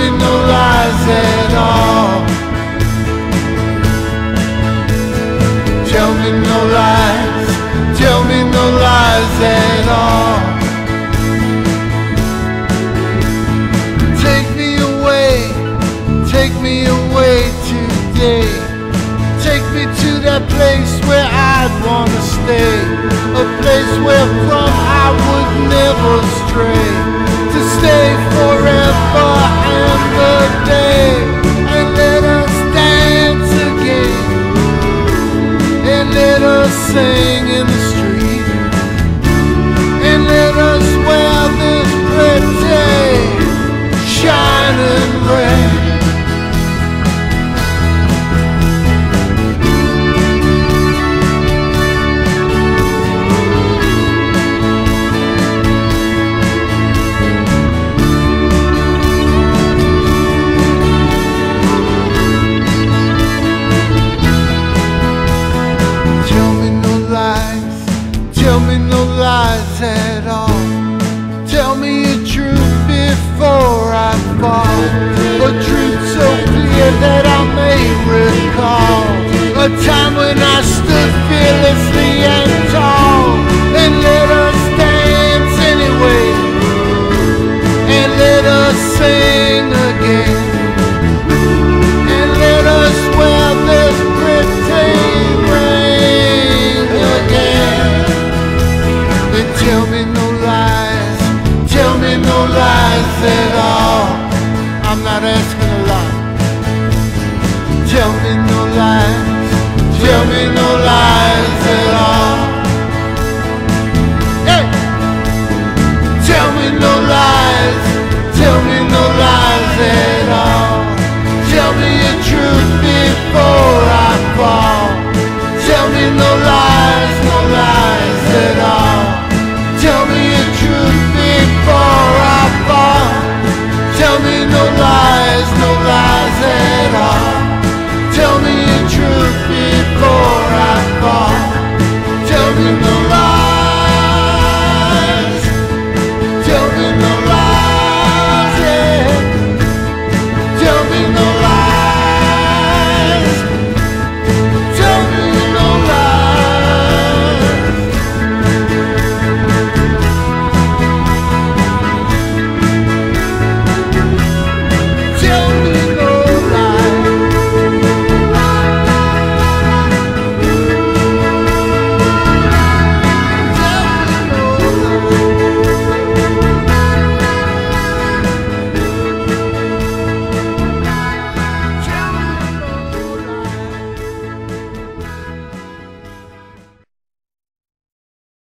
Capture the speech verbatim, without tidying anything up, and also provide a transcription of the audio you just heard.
me no lies at all. Tell me no lies, tell me no lies at all. Take me away, take me away today. Take me to that place where I'd wanna stay, a place where from I would never stray, to stay forever and a day. And let us dance again, and let us sing in the street, and let us wear this pretty shining red. Tell me no lies at all. Tell me a truth before I fall, a truth so clear that I may recall a time when I stood fearlessly and tall. And let us dance anyway, and let us sing again, and let us wear this pretty ring again. Tell me no lies, tell me no lies at all. I'm not asking